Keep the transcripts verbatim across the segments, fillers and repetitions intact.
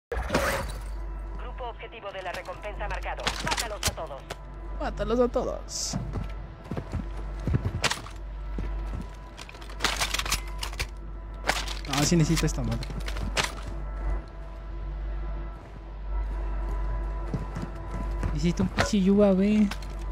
Grupo objetivo de la recompensa marcado. Mátalos a todos. Mátalos a todos. No, sí necesito esta madre. Necesito un pinche U A V.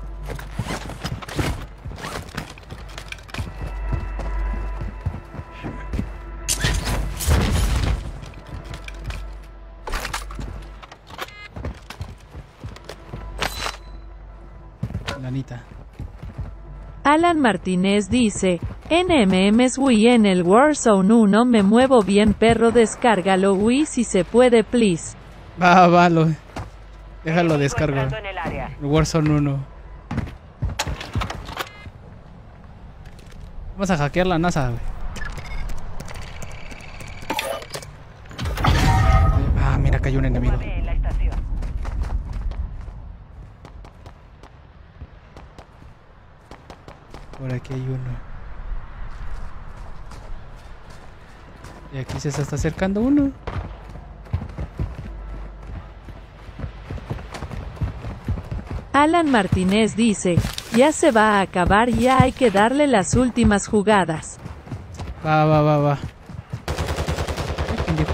Lanita. Alan Martínez dice, N M Ms Wii en el Warzone uno me muevo bien perro, descárgalo Wii si se puede please. Va, va, lo... Déjalo descargo. En el área. El Warzone uno. Vamos a hackear la NASA, güey. Ah, mira, cayó un enemigo. En la estación. Por aquí hay uno. Y aquí se está acercando uno. Alan Martínez dice, ya se va a acabar, ya hay que darle las últimas jugadas. Va, va, va, va. Ay, pendejo.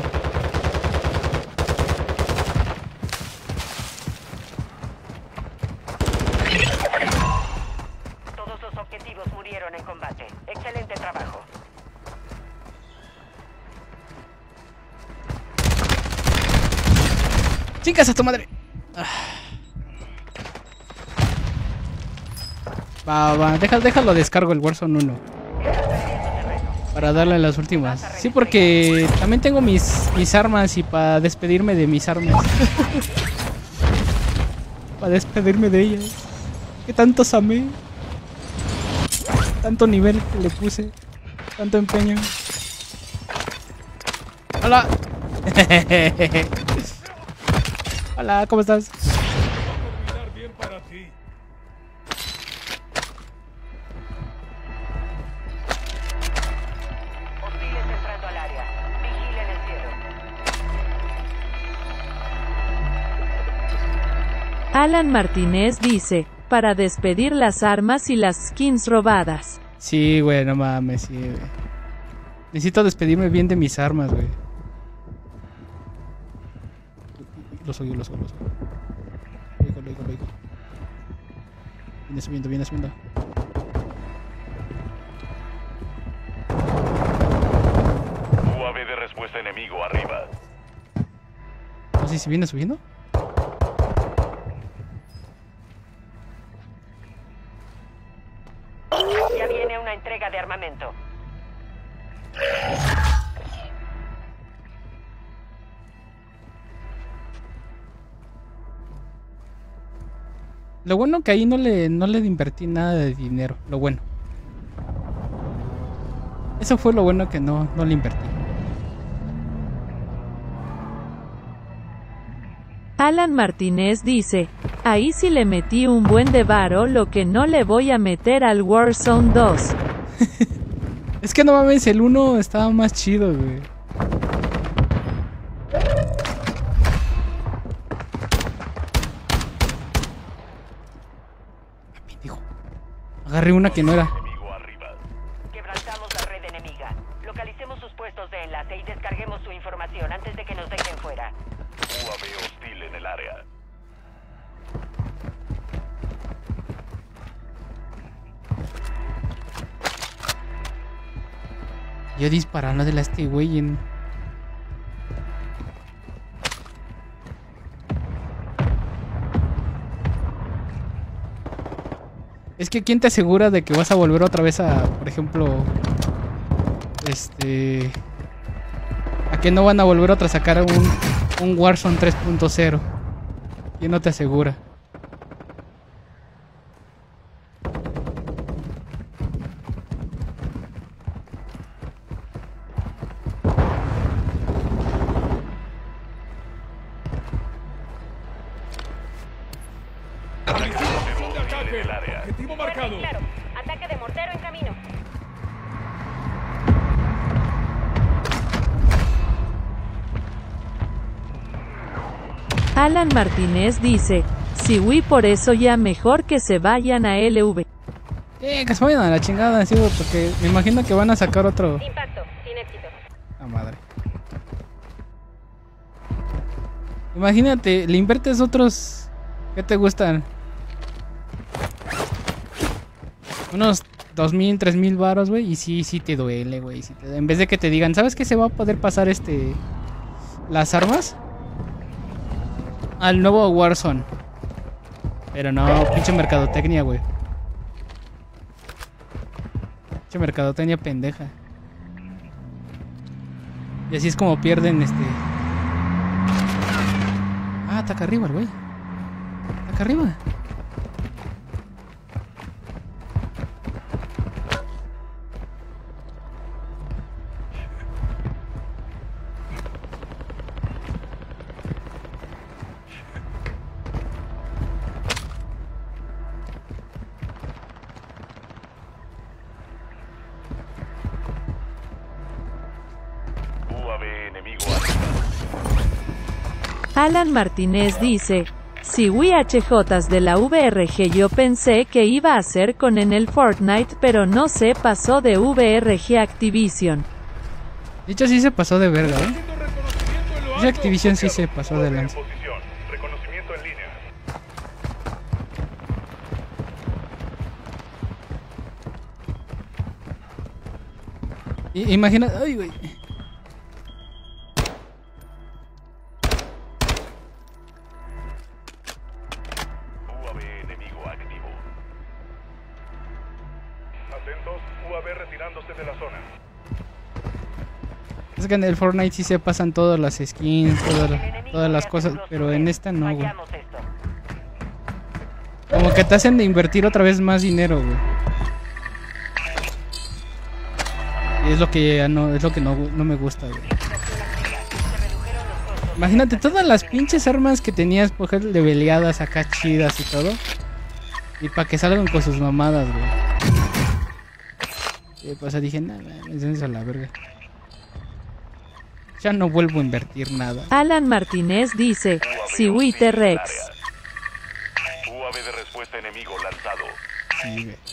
Todos los objetivos murieron en combate. Excelente trabajo. ¡Chicas a tu madre! Ah. Va, va, déjalo, déjalo descargo el Warzone uno. Para darle las últimas. Sí, porque también tengo mis, mis armas y para despedirme de mis armas. Para despedirme de ellas. Que tantos amé. Tanto nivel que le puse. Tanto empeño. Hola. Hola, ¿cómo estás? Hostiles entrando al área. Vigilen el cielo. Alan Martínez dice, para despedir las armas y las skins robadas. Sí, güey, no mames, sí, güey. Necesito despedirme bien de mis armas, güey. Los oigo, los oigo, los oigo. Lo oigo, lo oigo, lo oigo. Viene subiendo, viene subiendo. U A V de respuesta enemigo arriba. No sé si viene subiendo. Ya viene una entrega de armamento. Lo bueno que ahí no le, no le invertí nada de dinero. Lo bueno. Eso fue lo bueno que no, no le invertí. Alan Martínez dice, ahí sí le metí un buen de varo, lo que no le voy a meter al Warzone dos. Es que no mames, el uno estaba más chido, güey. Agarré una que no era. Quebrantamos la red enemiga. Localicemos sus puestos de enlace y descarguemos su información antes de que nos dejen fuera. U A V hostil en el área. Yo disparándole a este güey en... Es que ¿quién te asegura de que vas a volver otra vez a, por ejemplo, este... a que no van a volver otra a sacar un, un Warzone tres punto cero? ¿Quién no te asegura? Objetivo marcado. Claro. Ataque de mortero en camino. Alan Martínez dice, si Wii por eso ya mejor que se vayan a L V. Eh, que se vayan a la chingada, sí, güey, porque me imagino que van a sacar otro. Impacto, sin éxito. La madre. Imagínate, le inviertes otros. ¿Qué te gustan? Unos dos mil, tres mil varos, güey. Y sí, sí te duele, güey. Sí te... En vez de que te digan, ¿sabes qué se va a poder pasar este. Las armas? Al nuevo Warzone. Pero no, pinche mercadotecnia, güey. Pinche mercadotecnia pendeja. Y así es como pierden este. Ah, está acá arriba el güey. Está acá arriba. Alan Martínez dice, si Wii H Jotas de la V R G yo pensé que iba a ser con en el Fortnite pero no se pasó de V R G Activision. Dicho sí se pasó de verga, ¿eh? Esa Activision sí se pasó de lanza. Reconocimiento en línea. I- imagina, ay, güey. U A V enemigo activo. Atentos, U A V retirándose de la zona. Es que en el Fortnite sí se pasan todas las skins, todas, todas las cosas, pero en esta no, güey. Fallamos esto. Como que te hacen de invertir otra vez más dinero, güey. Y es lo que ya no, es lo que no, no me gusta, güey. Imagínate todas las pinches armas que tenías, por ejemplo, leveleadas acá chidas y todo. Y para que salgan con sus mamadas, güey. Y pues dije, nada, me a la verga. Ya no vuelvo a invertir nada. Alan Martínez dice, si Wii T-Rex. U A V de respuesta enemigo lanzado. Sí, güey.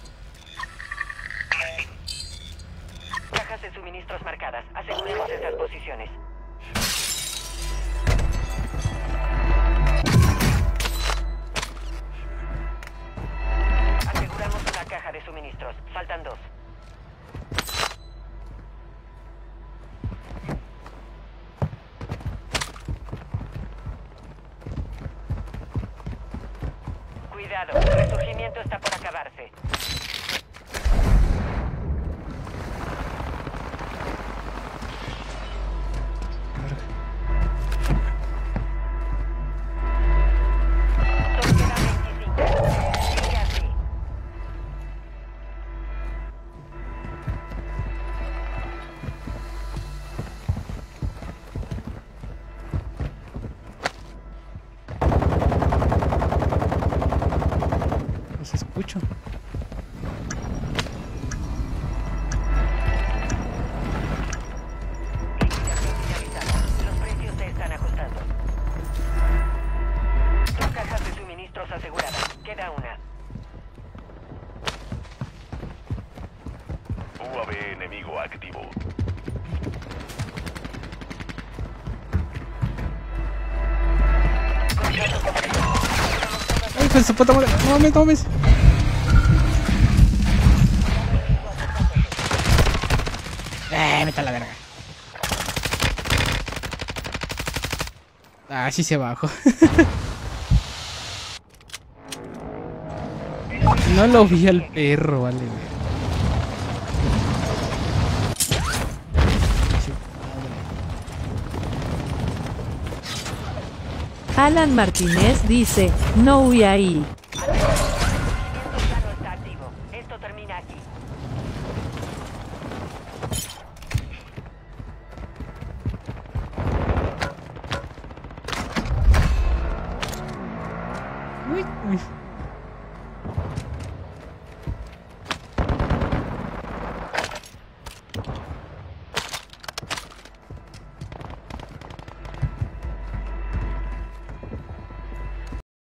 Cajas de suministros marcadas. Aseguremos esas posiciones. Aseguramos una caja de suministros. Faltan dos. Cuidado, el resurgimiento está por acabarse. Solo quedan veinticinco. Sigue así. Los escucho. Liquidación finalizada. Los precios se están ajustando. Dos cajas de suministros aseguradas. Queda una. U A V enemigo activo. Ay, hijo de su puta madre. No mames, no mames. Eh, vete a la verga. Ah, sí se bajó. No lo vi al perro, vale. Alan Martínez dice, no Wii ahí. El resurgimiento ya no está activo. Esto termina aquí. Uy, uy.